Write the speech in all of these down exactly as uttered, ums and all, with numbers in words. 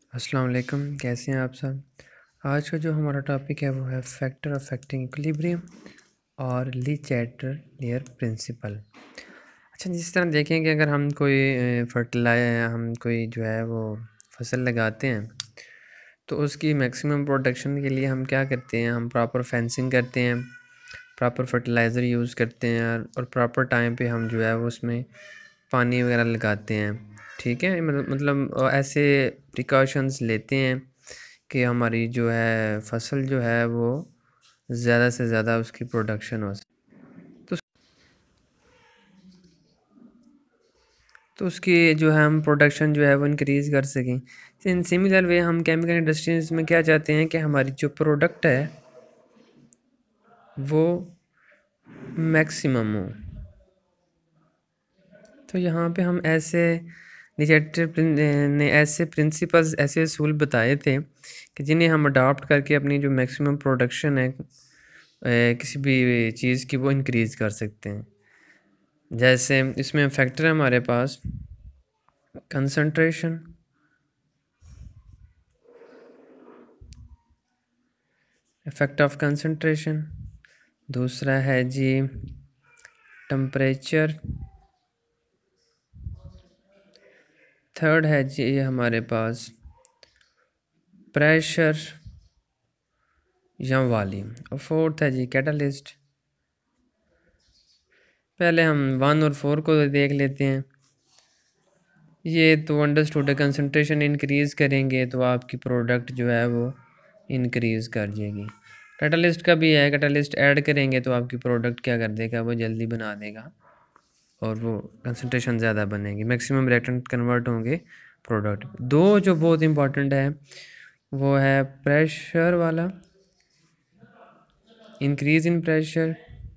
अस्सलाम वालेकुम, कैसे हैं आप सब। आज का जो हमारा टॉपिक है वो है फैक्टर अफेक्टिंग इक्विलिब्रियम और लीचैटलियर प्रिंसिपल। अच्छा, जिस तरह देखें कि अगर हम कोई फर्टिलाइजर हम कोई जो है वो फसल लगाते हैं तो उसकी मैक्सिमम प्रोडक्शन के लिए हम क्या करते हैं, हम प्रॉपर फेंसिंग करते हैं, प्रॉपर फर्टिलाइज़र यूज़ करते हैं और प्रॉपर टाइम पे हम जो है वो उसमें पानी वगैरह लगाते हैं। ठीक है, मतलब मतलब ऐसे प्रिकॉशंस लेते हैं कि हमारी जो है फसल जो है वो ज़्यादा से ज़्यादा उसकी प्रोडक्शन हो सके। तो तो उसकी जो है हम प्रोडक्शन जो है वो इंक्रीज़ कर सकें। इन सिमिलर वे हम केमिकल इंडस्ट्रीज़ में क्या चाहते हैं कि हमारी जो प्रोडक्ट है वो मैक्सिमम हो। तो यहाँ पे हम ऐसे लीचैटर ने ऐसे प्रिंसिपल्स, ऐसे असूल बताए थे कि जिन्हें हम अडॉप्ट करके अपनी जो मैक्सिमम प्रोडक्शन है ए, किसी भी चीज़ की वो इंक्रीज़ कर सकते हैं। जैसे इसमें फैक्टर है हमारे पास कंसंट्रेशन, इफेक्ट ऑफ कंसंट्रेशन। दूसरा है जी टेम्परेचर। थर्ड है जी हमारे पास प्रेशर या वॉल्यूम। और फोर्थ है जी कैटलिस्ट। पहले हम वन और फोर को देख लेते हैं। ये तो अंडरस्टूड है, कंसंट्रेशन इंक्रीज़ करेंगे तो आपकी प्रोडक्ट जो है वो इंक्रीज़ कर जाएगी। कैटलिस्ट का भी है, कैटलिस्ट ऐड करेंगे तो आपकी प्रोडक्ट क्या कर देगा, वो जल्दी बना देगा और वो कंसंट्रेशन ज़्यादा बनेगी, मैक्सिमम रिएक्टेंट कन्वर्ट होंगे प्रोडक्ट। दो जो बहुत इंपॉर्टेंट है वो है प्रेशर वाला, इंक्रीज़ इन प्रेशर।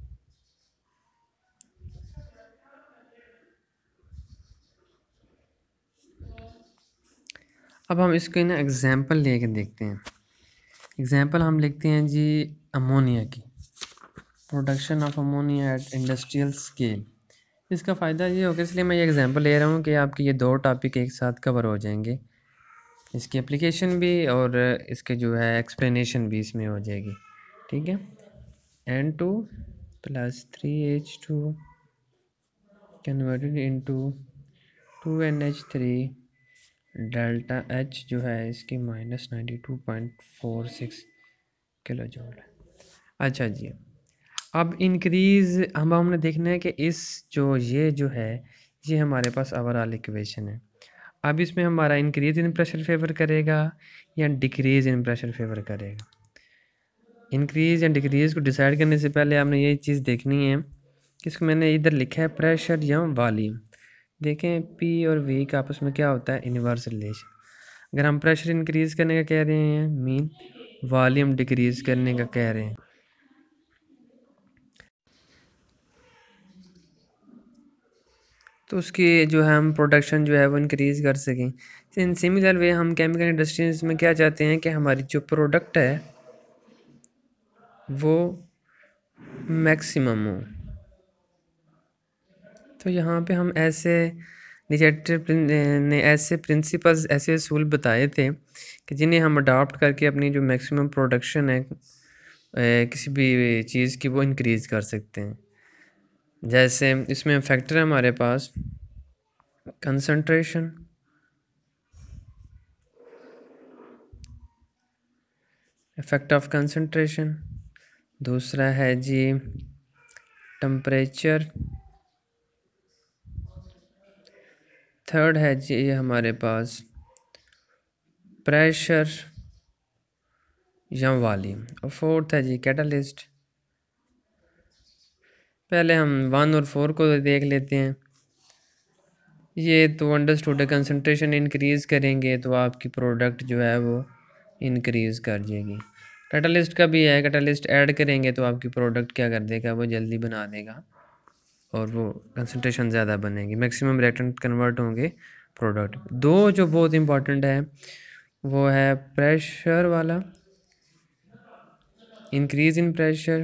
अब हम इसके ना एग्जांपल लेके देखते हैं। एग्जांपल हम लिखते हैं जी अमोनिया की, production of ammonia at industrial scale. इसका फ़ायदा ये होगा, इसलिए मैं ये एग्जांपल ले रहा हूँ कि आपके ये दो टॉपिक एक साथ कवर हो जाएंगे, इसकी एप्लीकेशन भी और इसके जो है एक्सप्लेनेशन भी इसमें हो जाएगी। ठीक है, N two plus three H two converted into two N H three delta H जो है इसकी minus ninety two point four six kilo joule. अच्छा जी, अब इंक्रीज़ हम हमने देखना है कि इस जो ये जो है ये हमारे पास ओवरऑल इक्वेशन है। अब इसमें हमारा इंक्रीज़ इन प्रेशर फेवर करेगा या डिक्रीज़ इन प्रेशर फेवर करेगा। इंक्रीज़ या डिक्रीज़ को डिसाइड करने से पहले आपने ये चीज़ देखनी है कि इसको मैंने इधर लिखा है प्रेशर या वॉल्यूम। देखें पी और वी का आपस में क्या होता है, इनवर्स रिलेशन। अगर हम प्रेशर इंक्रीज़ करने का कह रहे हैं मीन वॉल्यूम डिक्रीज़ करने का कह रहे हैं। तो उसकी जो है हम प्रोडक्शन जो है वो इंक्रीज़ कर सकें। इन सिमिलर वे हम केमिकल इंडस्ट्रीज़ में क्या चाहते हैं कि हमारी जो प्रोडक्ट है वो मैक्सिमम हो। तो यहाँ पे हम ऐसे लीचैटर ने ऐसे प्रिंसिपल्स, ऐसे असूल बताए थे कि जिन्हें हम अडॉप्ट करके अपनी जो मैक्सिमम प्रोडक्शन है ए, किसी भी चीज़ की वो इंक्रीज़ कर सकते हैं। जैसे इसमें फैक्टर है हमारे पास कंसंट्रेशन, इफेक्ट ऑफ कंसंट्रेशन। दूसरा है जी टेम्परेचर। थर्ड है जी हमारे पास प्रेशर या वॉल्यूम। और फोर्थ है जी कैटलिस्ट। पहले हम वन और फोर को देख लेते हैं। ये तो अंडरस्टूड है, कंसंट्रेशन इंक्रीज़ करेंगे तो आपकी प्रोडक्ट जो है वो इंक्रीज़ कर जाएगी। कैटलिस्ट का भी है, कैटलिस्ट ऐड करेंगे तो आपकी प्रोडक्ट क्या कर देगा, वो जल्दी बना देगा और वो कंसंट्रेशन ज़्यादा बनेगी, मैक्सिमम रिएक्टेंट कन्वर्ट होंगे प्रोडक्ट। दो जो बहुत इंपॉर्टेंट है वो है प्रेशर वाला, इंक्रीज़ इन प्रेशर।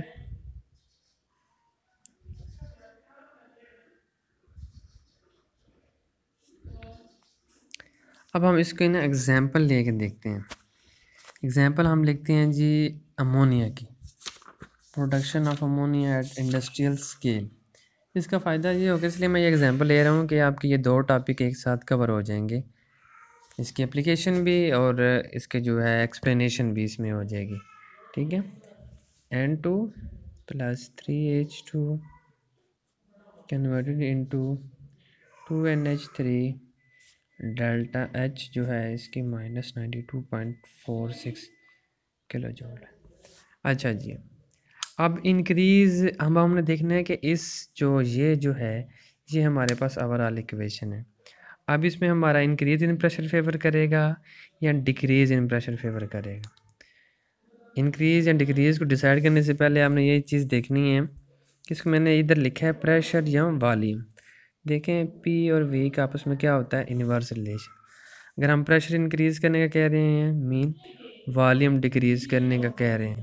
अब हम इसको ना एग्जाम्पल लेके देखते हैं। एग्जाम्पल हम लिखते हैं जी अमोनिया की, production of ammonia at industrial scale. इसका फ़ायदा ये होगा, इसलिए मैं ये एग्जांपल ले रहा हूँ कि आपके ये दो टॉपिक एक साथ कवर हो जाएंगे, इसकी एप्लीकेशन भी और इसके जो है एक्सप्लेनेशन भी इसमें हो जाएगी। ठीक है, N two plus three H two converted into two N H three delta H जो है इसकी minus ninety two point four six kilo joule. अच्छा जी, अब इंक्रीज़ हम हमने देखना है कि इस जो ये जो है ये हमारे पास ओवरऑल इक्वेशन है। अब इसमें हमारा इंक्रीज़ इन प्रेशर फेवर करेगा या डिक्रीज़ इन प्रेशर फेवर करेगा। इंक्रीज़ या डिक्रीज़ को डिसाइड करने से पहले आपने ये चीज़ देखनी है कि इसको मैंने इधर लिखा है प्रेशर या वॉल्यूम। देखें पी और वी का आपस में क्या होता है, इनवर्स रिलेशन। अगर हम प्रेशर इंक्रीज़ करने का कह रहे हैं मीन वॉल्यूम डिक्रीज़ करने का कह रहे हैं,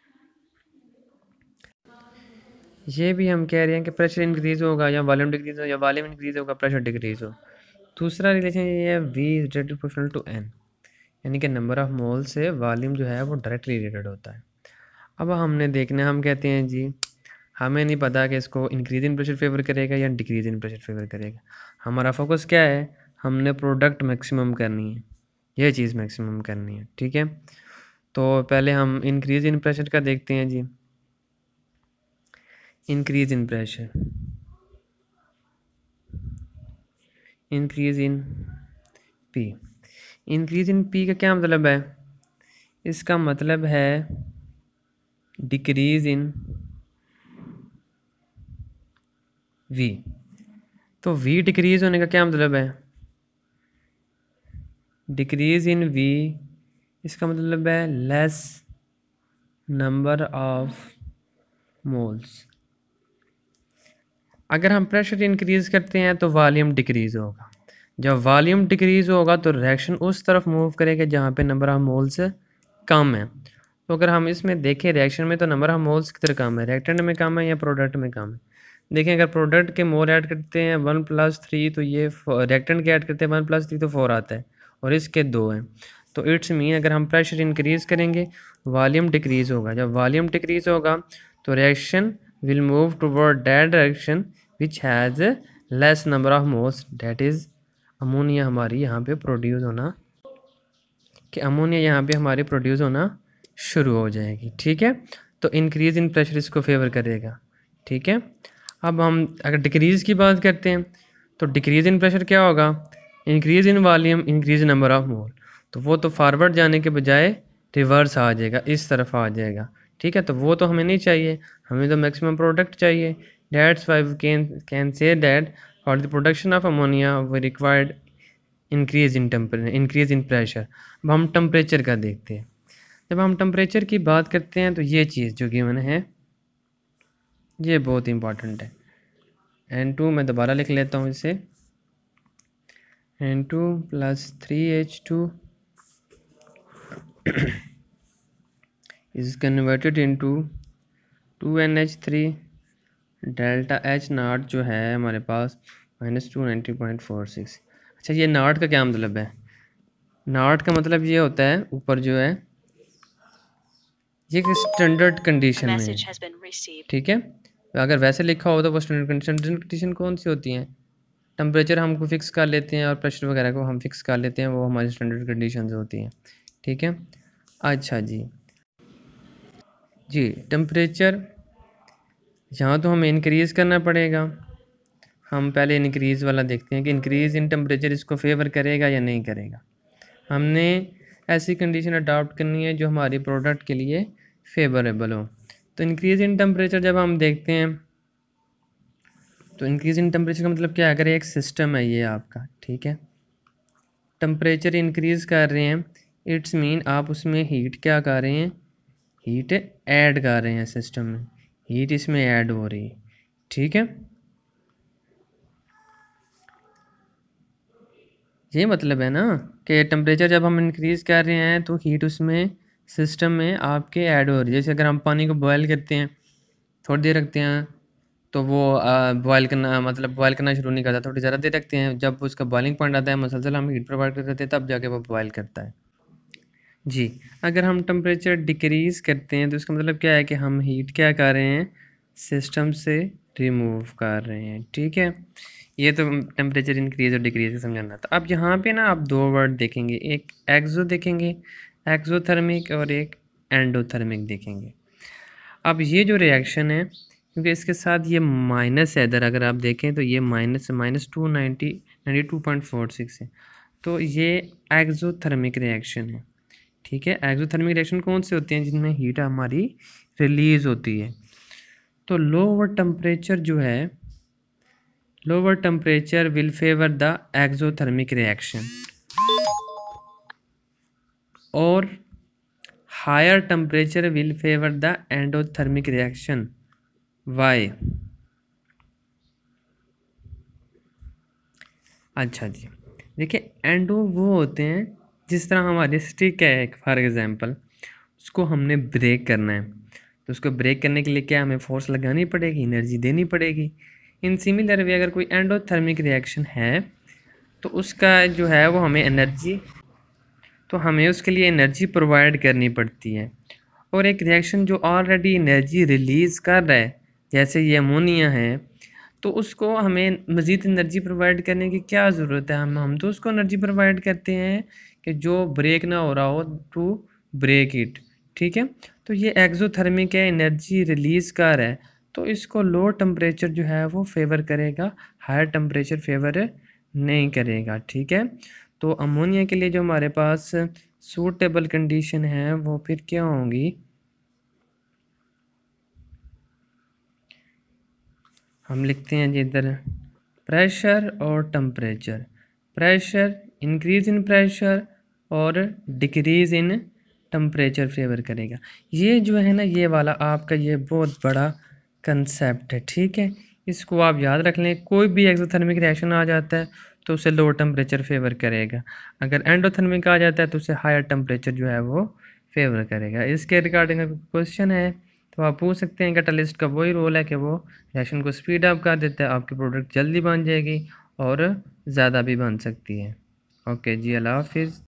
ये भी हम कह रहे हैं कि प्रेशर इंक्रीज़ होगा या वॉल्यूम डिक्रीज़ हो, या वॉल्यूम इंक्रीज़ होगा प्रेशर डिक्रीज़ हो। दूसरा रिलेशन ये है V is directly proportional to N, यानी कि नंबर ऑफ मोल से वॉल्यूम जो है वो डायरेक्टली रिलेटेड होता है। अब हमने देखना है, हम कहते हैं जी हमें नहीं पता कि इसको इंक्रीज इन प्रेशर फेवर करेगा या डिक्रीज इन प्रेशर फेवर करेगा। हमारा फोकस क्या है, हमने प्रोडक्ट मैक्सिमम करनी है, यह चीज़ मैक्सिमम करनी है। ठीक है, तो पहले हम इंक्रीज इन प्रेशर का देखते हैं जी। Increase in pressure, increase in P. Increase in P का क्या मतलब है, इसका मतलब है डिक्रीज इन वी। तो वी डिक्रीज होने का क्या मतलब है, डिक्रीज इन वी इसका मतलब है लेस नंबर ऑफ मोल्स। अगर हम प्रेशर इंक्रीज करते हैं तो वॉल्यूम डिक्रीज होगा, जब वॉल्यूम डिक्रीज होगा तो रिएक्शन उस तरफ मूव करेगा जहाँ पे नंबर ऑफ मोल्स कम है। तो अगर हम इसमें देखें रिएक्शन में तो नंबर ऑफ मोल्स किधर कम है, रिएक्टेंट में कम है या प्रोडक्ट में कम है। देखें अगर प्रोडक्ट के मोल ऐड करते हैं वन प्लस थ्री तो ये रिएक्टेंट के ऐड करते हैं वन प्लस थ्री तो फोर आता है, और इसके दो हैं। तो इट्स मीन अगर हम प्रेशर इंक्रीज़ करेंगे वॉल्यूम डिक्रीज़ होगा, जब वॉल्यूम डिक्रीज़ होगा तो reaction will move toward that direction which has less number of moles, that is ammonia हमारी यहाँ पे प्रोड्यूस होना, कि अमोनिया यहाँ पे हमारी प्रोड्यूस होना शुरू हो जाएगी। ठीक है, तो इंक्रीज़ इन प्रेशर इसको फेवर करेगा। ठीक है, अब हम अगर डिक्रीज़ की बात करते हैं तो डिक्रीज़ इन प्रेशर क्या होगा, increase in volume increase number of mole, तो वो तो फारवर्ड जाने के बजाय रिवर्स आ जाएगा, इस तरफ आ जाएगा। ठीक है, तो वो तो हमें नहीं चाहिए, हमें तो मैक्सिमम प्रोडक्ट चाहिए। That's why we can can say that for the production of ammonia we required increase in temper increase in pressure. अब हम टेम्परेचर का देखते हैं, जब हम टेम्परेचर की बात करते हैं तो ये चीज़ जो गिवन है ये बहुत इंपॉर्टेंट है। एन टू मैं दोबारा लिख लेता हूँ इसे, N two plus three H two is converted into two N H three delta H naught जो है हमारे पास minus two ninety point four six. अच्छा, ये नाट का क्या मतलब है, नाट का मतलब ये होता है ऊपर जो है ये स्टैंडर्ड कंडीशन में है। ठीक है, अगर वैसे लिखा हो तो वो स्टैंडर्ड कंडीशन, स्टैंडर्ड कंडीशन कौन सी होती हैं, टेम्परेचर हमको फिक्स कर लेते हैं और प्रेशर वगैरह को हम फिक्स कर लेते हैं, वो हमारी स्टैंडर्ड कंडीशंस होती हैं। ठीक है, अच्छा जी जी टेम्परेचर यहाँ तो हमें इंक्रीज़ करना पड़ेगा। हम पहले इंक्रीज़ वाला देखते हैं कि इंक्रीज़ इन टेम्परेचर इसको फेवर करेगा या नहीं करेगा। हमने ऐसी कंडीशन अडॉप्ट करनी है जो हमारी प्रोडक्ट के लिए फेवरेबल हो। तो इंक्रीज़ इन टेम्परेचर जब हम देखते हैं तो इंक्रीज़ इन टेम्परेचर का मतलब क्या है, अगर एक सिस्टम है ये आपका, ठीक है, टेम्परेचर इंक्रीज़ कर रहे हैं, इट्स मीन आप उसमें हीट क्या कर रहे हैं, हीट ऐड कर रहे हैं सिस्टम में, हीट इसमें ऐड हो रही है। ठीक है, ये मतलब है ना कि टेम्परेचर जब हम इंक्रीज़ कर रहे हैं तो हीट उसमें सिस्टम में आपके ऐड हो रही है। जैसे अगर हम पानी को बॉयल करते हैं, थोड़ी देर रखते हैं तो वो बॉयल करना मतलब बॉयल करना शुरू नहीं करता, थोड़ी ज़्यादा देर रखते हैं, जब उसका बॉइलिंग पॉइंट आता है मुसलसल हम हीट प्रोवाइड करते हैं तब जाके वो बॉयल करता है। जी, अगर हम टेम्परेचर डिक्रीज़ करते हैं तो इसका मतलब क्या है कि हम हीट क्या कर रहे हैं, सिस्टम से रिमूव कर रहे हैं, ठीक है। ये तो टेम्परेचर इंक्रीज़ और डिक्रीज़ का समझाना था। अब यहाँ पे ना आप दो वर्ड देखेंगे, एक एक्सो देखेंगे, एक्सोथर्मिक, और एक एंडोथर्मिक देखेंगे। अब ये जो रिएक्शन है, क्योंकि इसके साथ ये माइनस है इधर, अगर आप देखें तो ये minus minus two ninety ninety two point four six है, तो ये एक्सोथर्मिक रिएक्शन है, ठीक है। एक्सोथर्मिक रिएक्शन कौन से होते हैं, जिनमें हीट हमारी रिलीज होती है। तो लोअर टेम्परेचर जो है, lower temperature will favour the exothermic reaction, और higher temperature will favour the endothermic reaction. Why? अच्छा जी, देखिए एंडो वो होते हैं, जिस तरह हमारी स्टिक है एक फॉर एग्जांपल, उसको हमने ब्रेक करना है, तो उसको ब्रेक करने के लिए क्या हमें फोर्स लगानी पड़ेगी, एनर्जी देनी पड़ेगी। इन सिमिलर वे अगर कोई एंडोथर्मिक रिएक्शन है तो उसका जो है वो हमें एनर्जी, तो हमें उसके लिए एनर्जी प्रोवाइड करनी पड़ती है। और एक रिएक्शन जो ऑलरेडी एनर्जी रिलीज़ कर रहा है, जैसे ये अमोनिया है, तो उसको हमें मज़ीद एनर्जी प्रोवाइड करने की क्या ज़रूरत है, हम हम तो उसको एनर्जी प्रोवाइड करते हैं कि जो ब्रेक ना हो रहा हो, टू ब्रेक इट, ठीक है। तो ये एक्सोथर्मिक है, एनर्जी रिलीज़ कर रहा है, तो इसको लो टेम्परेचर जो है वो फेवर करेगा, हायर टेम्परेचर फेवर नहीं करेगा, ठीक है। तो अमोनिया के लिए जो हमारे पास सूटेबल कंडीशन है वो फिर क्या होंगी, हम लिखते हैं जी इधर प्रेशर और temperature. Pressure, increase in pressure और डिक्रीज इन टेम्परेचर फेवर करेगा। ये जो है ना, ये वाला आपका ये बहुत बड़ा कंसेप्ट है, ठीक है। इसको आप याद रख लें, कोई भी एक्सोथर्मिक रिएक्शन आ जाता है तो उसे लो टेम्परेचर फेवर करेगा, अगर एंडोथर्मिक आ जाता है तो उसे हायर टेम्परेचर जो है वो फेवर करेगा। इसके रिगार्डिंग अगर क्वेश्चन है तो आप पूछ सकते हैं। कैटालिस्ट का वही रोल है कि वो रिएक्शन को स्पीड अप कर देता है, आपकी प्रोडक्ट जल्दी बन जाएगी और ज़्यादा भी बन सकती है। ओके जी, अल्लाह हाफिज़।